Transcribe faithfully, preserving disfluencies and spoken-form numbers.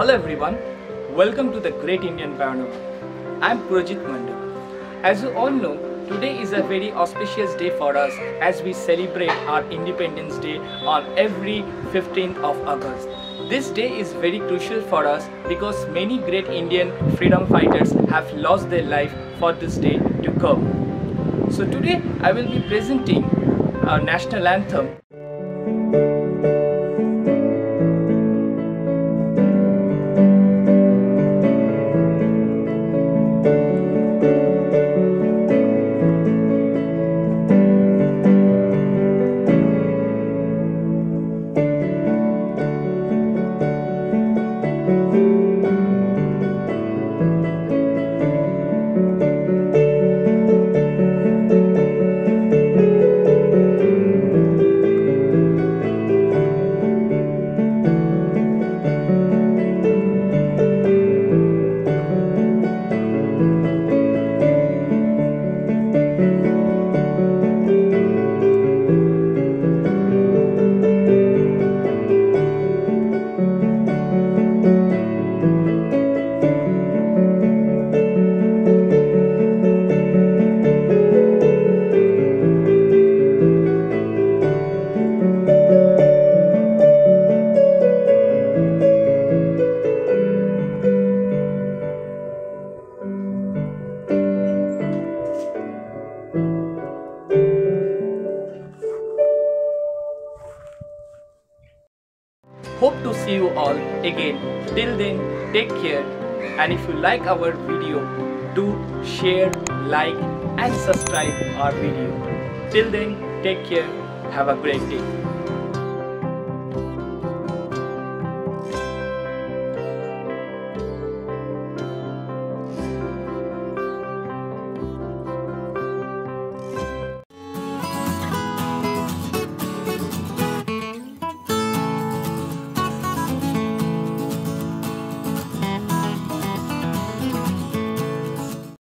Hello everyone, welcome to the Great Indian Panorama. I am Purajit Mandal. As you all know, today is a very auspicious day for us as we celebrate our Independence Day on every fifteenth of August. This day is very crucial for us because many great Indian freedom fighters have lost their life for this day to come. So today I will be presenting our national anthem. Hope to see you all again. Till then, take care, and if you like our video, do share, like and subscribe our video. Till then, take care. Have a great day.